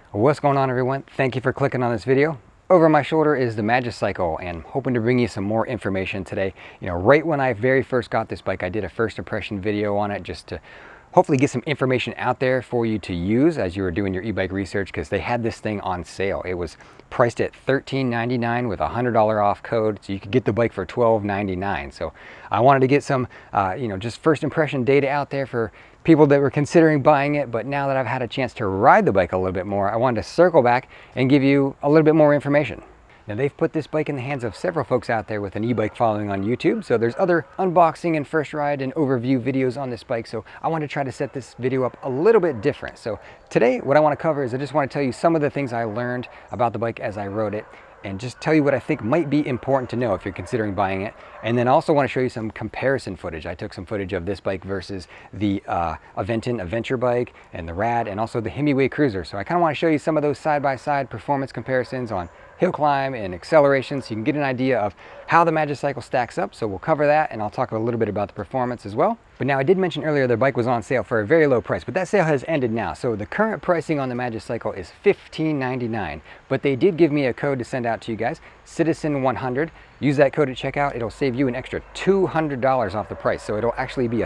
What's going on, everyone? Thank you for clicking on this video. Over my shoulder is the Magicycle, and I'm hoping to bring you some more information today. Right when I very first got this bike, I did a first impression video on it just to hopefully get some information out there for you to use as you were doing your e-bike research, because they had this thing on sale. It was priced at $13.99 with a $100 off code, so you could get the bike for $12.99. So I wanted to get some, just first impression data out there for people that were considering buying it. But now that I've had a chance to ride the bike a little bit more, I wanted to circle back and give you a little bit more information. Now, they've put this bike in the hands of several folks out there with an e-bike following on YouTube. So there's other unboxing and first ride and overview videos on this bike. So I want to try to set this video up a little bit different. So today, what I want to cover is I just want to tell you some of the things I learned about the bike as I rode it, and just tell you what I think might be important to know if you're considering buying it. And then also want to show you some comparison footage. I took some footage of this bike versus the Aventon Aventure bike and the Rad and also the Himiway Cruiser. So I kind of want to show you some of those side-by-side performance comparisons on hill climb and acceleration, so you can get an idea of how the Magicycle stacks up. So we'll cover that, and I'll talk a little bit about the performance as well. But now, I did mention earlier their bike was on sale for a very low price, but that sale has ended now. So the current pricing on the Magicycle is $15.99, but they did give me a code to send out to you guys, CITIZEN100. Use that code at checkout. It'll save you an extra $200 off the price. So it'll actually be a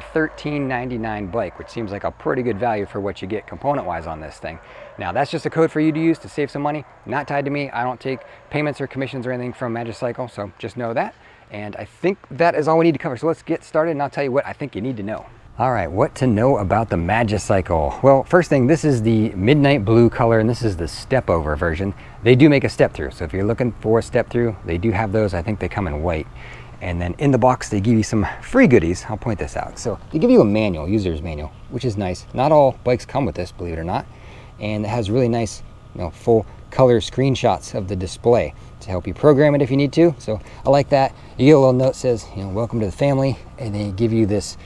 $13.99 bike, which seems like a pretty good value for what you get component-wise on this thing. Now, that's just a code for you to use to save some money, not tied to me. I don't take payments or commissions or anything from Magicycle, so just know that. And I think that is all we need to cover. So let's get started, and I'll tell you what I think you need to know. All right, what to know about the Magicycle? Well, first thing, this is the midnight blue color, and this is the step over version. They do make a step through, so if you're looking for a step through, they do have those. I think they come in white. And then in the box, they give you some free goodies. I'll point this out. So they give you a manual, user's manual, which is nice. Not all bikes come with this, believe it or not. And it has really nice, full color screenshots of the display to help you program it if you need to. So I like that. You get a little note that says, welcome to the family, and they give you this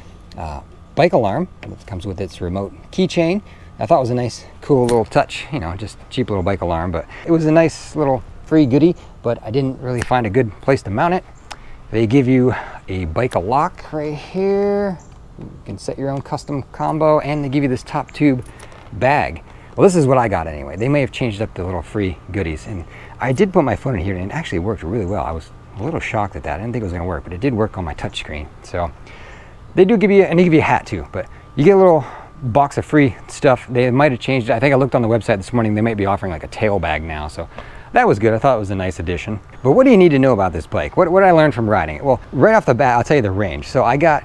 bike alarm that comes with its remote keychain. I thought it was a nice, cool little touch, just a cheap little bike alarm, but it was a nice little free goodie, but I didn't really find a good place to mount it. They give you a bike lock right here. You can set your own custom combo, and they give you this top tube bag. Well, this is what I got anyway. They may have changed up the little free goodies, and I did put my phone in here, and it actually worked really well. I was a little shocked at that. I didn't think it was gonna work, but it did work on my touch screen. So they do give you, and they give you a hat too, but you get a little box of free stuff. They might have changed it. I think I looked on the website this morning, they might be offering like a tail bag now. So that was good. I thought it was a nice addition. But what do you need to know about this bike? What did I learn from riding it? Well, right off the bat, I'll tell you the range. So I got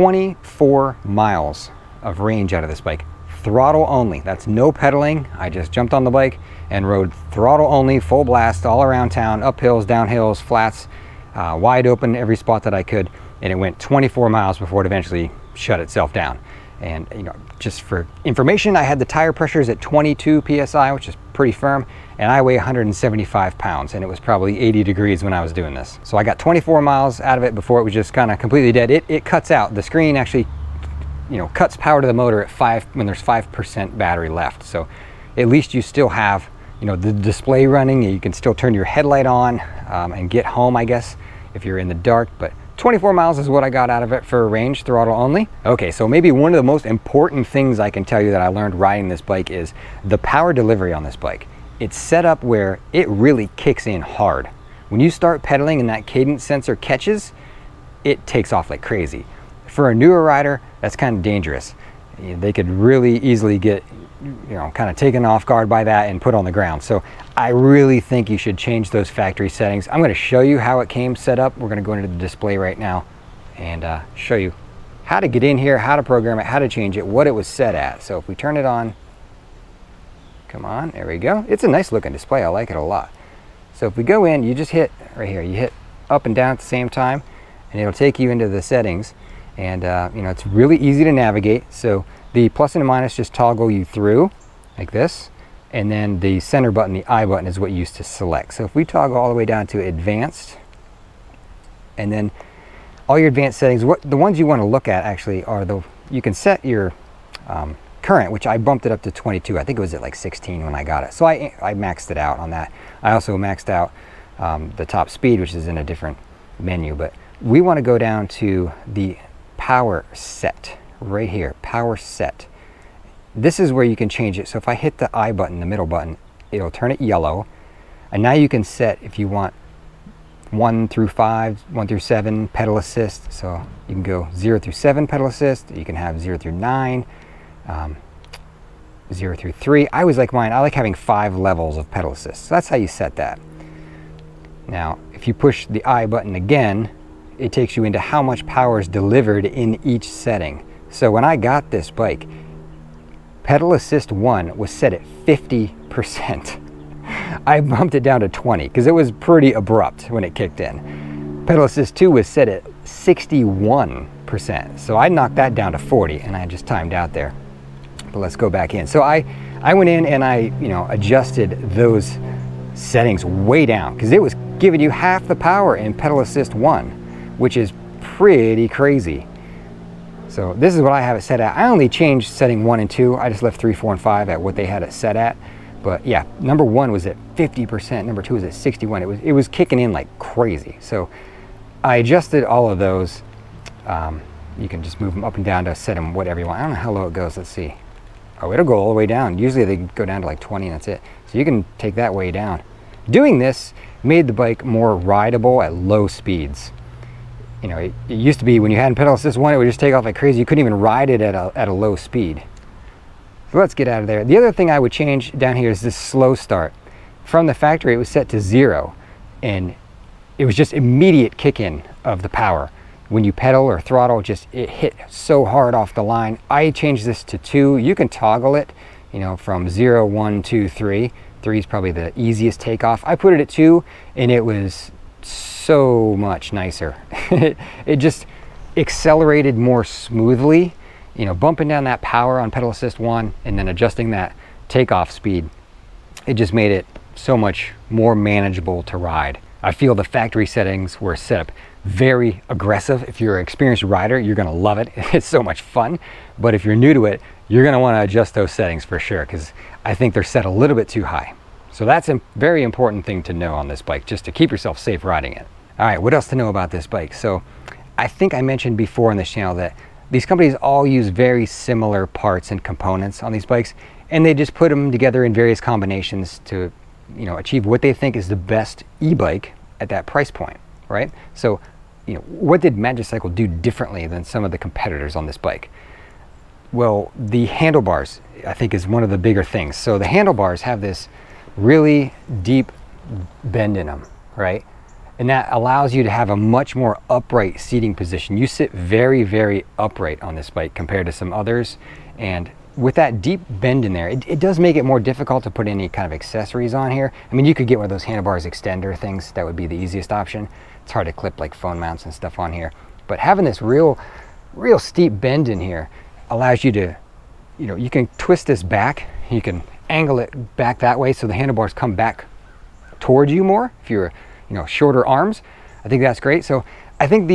24 miles of range out of this bike. Throttle only. That's no pedaling. I just jumped on the bike and rode throttle only, full blast all around town, up hills, down hills, flats, wide open every spot that I could. And it went 24 miles before it eventually shut itself down. And just for information, I had the tire pressures at 22 PSI, which is pretty firm, and I weigh 175 pounds, and it was probably 80 degrees when I was doing this. So I got 24 miles out of it before it was just kind of completely dead. It cuts out. The screen actually cuts power to the motor at when there's 5% battery left. So at least you still have, the display running. You can still turn your headlight on and get home, I guess, if you're in the dark. But 24 miles is what I got out of it for range, throttle only. Okay, so maybe one of the most important things I can tell you that I learned riding this bike is the power delivery on this bike. It's set up where it really kicks in hard. When you start pedaling and that cadence sensor catches, it takes off like crazy. For a newer rider, that's kind of dangerous. They could really easily get, kind of taken off guard by that and put on the ground. So I really think you should change those factory settings. I'm going to show you how it came set up. We're going to go into the display right now and show you how to get in here, how to program it, how to change it, what it was set at. So if we turn it on, come on, there we go. It's a nice looking display. I like it a lot. So if we go in, you just hit right here, you hit up and down at the same time, and it'll take you into the settings. And it's really easy to navigate. So the plus and minus just toggle you through like this, and then the center button, the I button, is what you use to select. So if we toggle all the way down to advanced, and then all your advanced settings, the ones you want to look at actually are you can set your current, which I bumped it up to 22. I think it was at like 16 when I got it. So I maxed it out on that. I also maxed out the top speed, which is in a different menu, but we want to go down to the power set right here, power set. This is where you can change it. So if I hit the I button, the middle button, it'll turn it yellow. And now you can set, if you want 1 through 5, 1 through 7 pedal assist. So you can go 0 through 7 pedal assist. You can have 0 through 9, 0 through 3. I always like mine. I like having 5 levels of pedal assist. So that's how you set that. Now, if you push the I button again, it takes you into how much power is delivered in each setting. So when I got this bike, pedal assist 1 was set at 50%. I bumped it down to 20 because it was pretty abrupt when it kicked in. Pedal assist 2 was set at 61%. So I knocked that down to 40 and I just timed out there. But let's go back in. So I went in and I, adjusted those settings way down because it was giving you half the power in pedal assist 1, which is pretty crazy. So this is what I have it set at. I only changed setting 1 and 2. I just left 3, 4, and 5 at what they had it set at. But yeah, number 1 was at 50%, number 2 was at 61. It was kicking in like crazy. So I adjusted all of those. You can just move them up and down to set them whatever you want. I don't know how low it goes. Let's see. Oh, it'll go all the way down. Usually they go down to like 20 and that's it. So you can take that way down. Doing this made the bike more rideable at low speeds. It used to be when you had pedal assist 1, it would just take off like crazy. You couldn't even ride it at a low speed. So let's get out of there. The other thing I would change down here is this slow start. From the factory, it was set to 0, and it was just immediate kick in of the power. When you pedal or throttle, it hit so hard off the line. I changed this to 2. You can toggle it, from 0, 1, 2, 3. 3 is probably the easiest takeoff. I put it at 2, and it was so much nicer. It just accelerated more smoothly. Bumping down that power on pedal assist 1 and then adjusting that takeoff speed, it just made it so much more manageable to ride. I feel the factory settings were set up very aggressive. If you're an experienced rider, you're gonna love it. It's so much fun. But if you're new to it, you're gonna wanna adjust those settings for sure, because I think they're set a little bit too high. So that's a very important thing to know on this bike, just to keep yourself safe riding it. All right, what else to know about this bike? So I think I mentioned before on this channel that these companies all use very similar parts and components on these bikes, and they just put them together in various combinations to, achieve what they think is the best e-bike at that price point, right? So, what did Magicycle do differently than some of the competitors on this bike? Well, the handlebars, I think, is one of the bigger things. So the handlebars have this really deep bend in them, right? And that allows you to have a much more upright seating position. You sit very, very upright on this bike compared to some others. And with that deep bend in there, it does make it more difficult to put any kind of accessories on here. I mean, you could get one of those handlebars extender things. That would be the easiest option. It's hard to clip like phone mounts and stuff on here. But having this real steep bend in here allows you to, you can twist this back. You can angle it back that way so the handlebars come back towards you more if you're shorter arms. I think that's great. So I think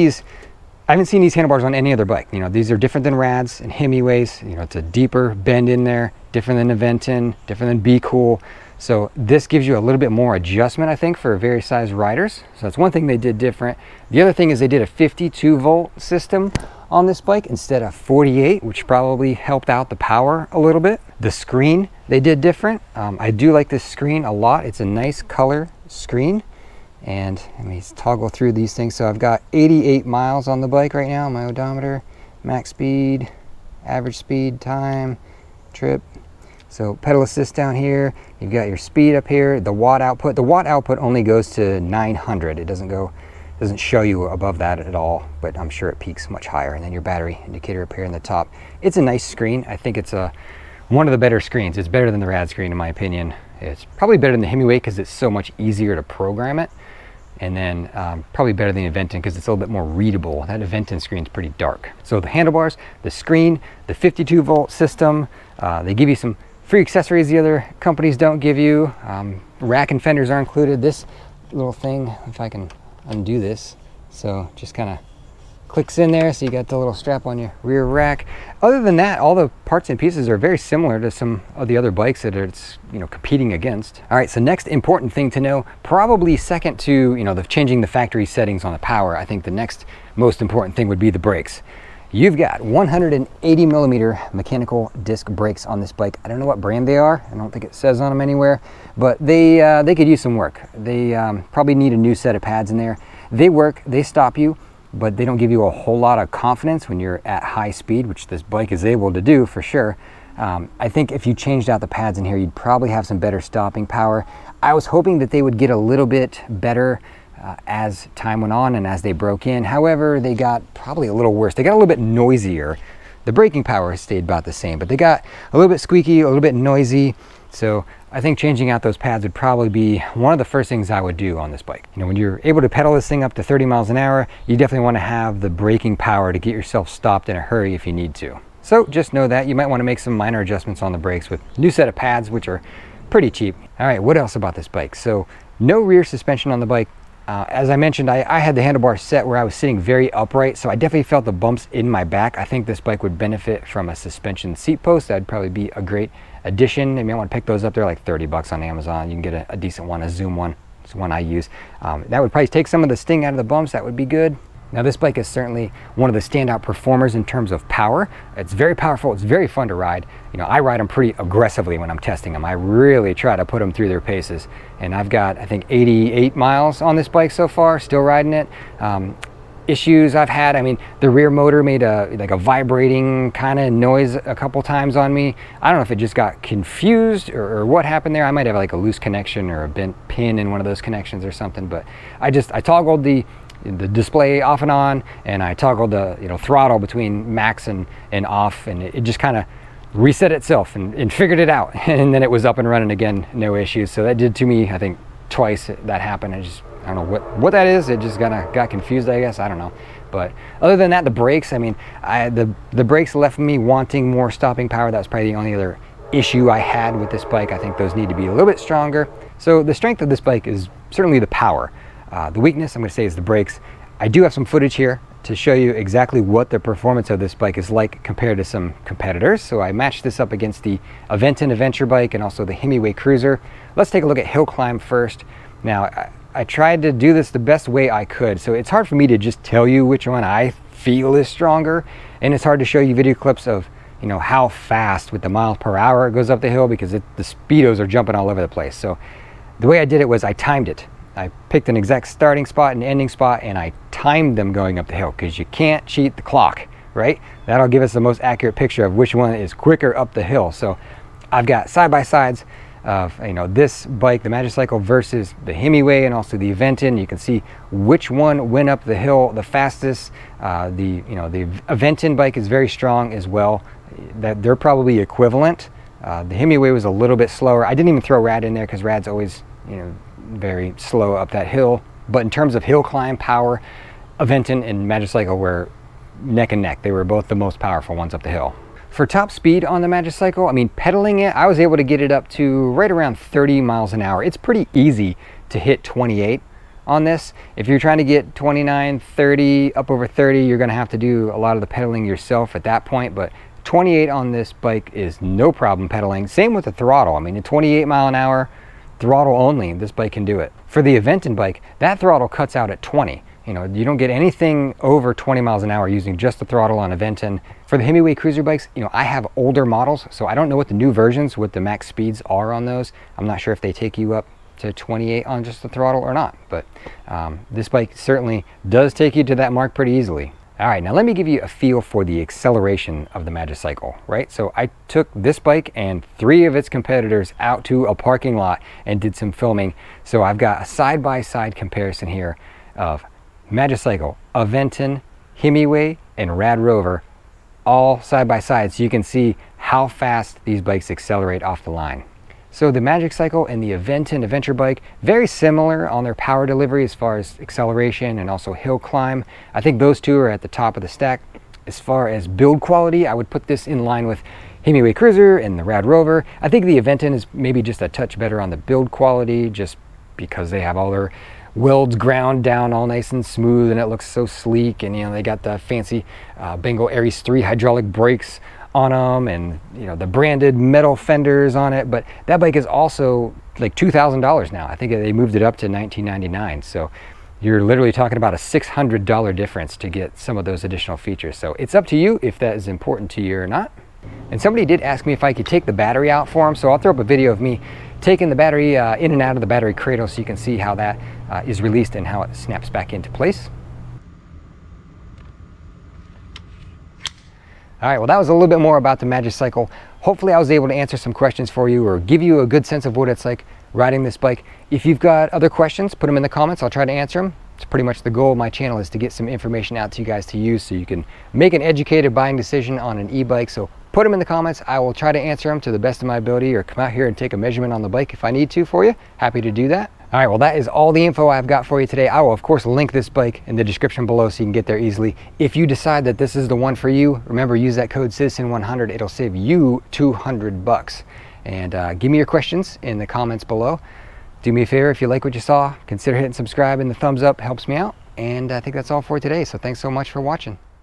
I haven't seen these handlebars on any other bike. These are different than Rads and Himiways. It's a deeper bend in there, different than Aventon, different than Be Cool. So this gives you a little bit more adjustment, I think, for various size riders. So that's one thing they did different. The other thing is they did a 52-volt system on this bike instead of 48, which probably helped out the power a little bit. The screen they did different. I do like this screen a lot. It's a nice color screen. And let me toggle through these things. So I've got 88 miles on the bike right now, my odometer, max speed, average speed, time, trip. So pedal assist down here, you've got your speed up here, the watt output. The watt output only goes to 900. It doesn't show you above that at all, but I'm sure it peaks much higher. And then your battery indicator up here in the top. It's a nice screen. I think it's one of the better screens. It's better than the Rad screen in my opinion. It's probably better than the Himiway because it's so much easier to program it. And then probably better than the Aventon because it's a little bit more readable. That Aventon screen is pretty dark. So the handlebars, the screen, the 52-volt system, they give you some free accessories the other companies don't give you. Rack and fenders are included. This little thing, if I can undo this, so just kind of clicks in there, so you got the little strap on your rear rack. Other than that, all the parts and pieces are very similar to some of the other bikes that it's competing against. All right, so next important thing to know, probably second to changing the factory settings on the power, I think the next most important thing would be the brakes. You've got 180 millimeter mechanical disc brakes on this bike. I don't know what brand they are. I don't think it says on them anywhere, but they could use some work. They probably need a new set of pads in there. They work, they stop you, but they don't give you a whole lot of confidence when you're at high speed, which this bike is able to do for sure. I think if you changed out the pads in here, you'd probably have some better stopping power. I was hoping that they would get a little bit better as time went on and as they broke in. However, they got probably a little worse. They got a little bit noisier. The braking power stayed about the same, but they got a little bit squeaky, a little bit noisy. So I think changing out those pads would probably be one of the first things I would do on this bike. You know, when you're able to pedal this thing up to 30 miles an hour, you definitely want to have the braking power to get yourself stopped in a hurry if you need to. So just know that you might want to make some minor adjustments on the brakes with a new set of pads, which are pretty cheap. All right, what else about this bike? So no rear suspension on the bike. As I mentioned, I had the handlebars set where I was sitting very upright, so I definitely felt the bumps in my back. I think this bike would benefit from a suspension seat post. That'd probably be a great addition. You may want to pick those up. They're like 30 bucks on Amazon. You can get a decent one, a Zoom one. It's the one I use. That would probably take some of the sting out of the bumps. That would be good. Now this bike is certainly one of the standout performers in terms of power. It's very powerful, it's very fun to ride. You know, I ride them pretty aggressively when I'm testing them. I really try to put them through their paces. And I've got, I think, 88 miles on this bike so far, still riding it. Issues I've had, I mean, the rear motor made like a vibrating kind of noise a couple times on me. I don't know if it just got confused or what happened there. I might have like a loose connection or a bent pin in one of those connections or something, but I toggled the display off and on, and I toggled the throttle between max and off, and it just kind of reset itself and figured it out, and then it was up and running again, no issues. So that did to me, I think, twice that happened. I don't know what that is. It just got confused, I guess. I don't know. But other than that, the brakes, I mean, the brakes left me wanting more stopping power. That was probably the only other issue I had with this bike. I think those need to be a little bit stronger. So the strength of this bike is certainly the power. The weakness, I'm going to say, is the brakes. I do have some footage here to show you exactly what the performance of this bike is like compared to some competitors. So I matched this up against the Aventon Aventure bike and also the Himiway Cruiser. Let's take a look at hill climb first. Now, I tried to do this the best way I could, so it's hard for me to just tell you which one I feel is stronger, and it's hard to show you video clips of how fast with the miles per hour it goes up the hill, because the speedos are jumping all over the place. So the way I did it was I timed it. I picked an exact starting spot and ending spot, and I timed them going up the hill, because you can't cheat the clock, right? That'll give us the most accurate picture of which one is quicker up the hill. So I've got side-by-sides of this bike, the Magicycle, versus the Himiway and also the Aventon. You can see which one went up the hill the fastest. The Aventon bike is very strong as well. That they're probably equivalent. The Himiway was a little bit slower. I didn't even throw Rad in there because Rad's always very slow up that hill. But in terms of hill climb power, Aventon and Magicycle were neck and neck. They were both the most powerful ones up the hill. For top speed on the Magicycle, I mean, pedaling it, I was able to get it up to right around 30 miles an hour. It's pretty easy to hit 28 on this. If you're trying to get 29, 30, up over 30, you're gonna have to do a lot of the pedaling yourself at that point, but 28 on this bike is no problem pedaling. Same with the throttle. I mean, at 28 mile an hour, throttle only, this bike can do it. For the Aventon bike, that throttle cuts out at 20. You don't get anything over 20 miles an hour using just the throttle on Aventon. For the Himiway Cruiser bikes, I have older models, so I don't know what the new versions, what the max speeds are on those. I'm not sure if they take you up to 28 on just the throttle or not, but this bike certainly does take you to that mark pretty easily. All right, now let me give you a feel for the acceleration of the Magicycle, right? So I took this bike and 3 of its competitors out to a parking lot and did some filming. So I've got a side-by-side comparison here of Magicycle, Aventon, Himiway, and Rad Rover, all side by side, so you can see how fast these bikes accelerate off the line. So the Magicycle and the Aventon Adventure bike, very similar on their power delivery as far as acceleration and also hill climb. I think those two are at the top of the stack. As far as build quality, I would put this in line with Himiway Cruiser and the Rad Rover. I think the Aventon is maybe just a touch better on the build quality, just because they have all their welds ground down all nice and smooth, and it looks so sleek, and they got the fancy Bengal Aries 3 hydraulic brakes on them, and the branded metal fenders on it. But that bike is also like $2,000 now. I think they moved it up to $1999. So you're literally talking about a $600 difference to get some of those additional features. So it's up to you if that is important to you or not. And somebody did ask me if I could take the battery out for them, so I'll throw up a video of me taking the battery in and out of the battery cradle so you can see how that is released and how it snaps back into place. All right, well, that was a little bit more about the Magicycle. Hopefully I was able to answer some questions for you or give you a good sense of what it's like riding this bike. If you've got other questions, put them in the comments. I'll try to answer them. It's pretty much the goal of my channel, is to get some information out to you guys to use so you can make an educated buying decision on an e-bike. So put them in the comments. I will try to answer them to the best of my ability, or come out here and take a measurement on the bike if I need to for you. Happy to do that. All right, well, that is all the info I've got for you today. I will, of course, link this bike in the description below so you can get there easily. If you decide that this is the one for you, remember, use that code CITIZEN100. It'll save you $200. And give me your questions in the comments below. Do me a favor, if you like what you saw, consider hitting subscribe, and the thumbs up helps me out. And I think that's all for today. So thanks so much for watching.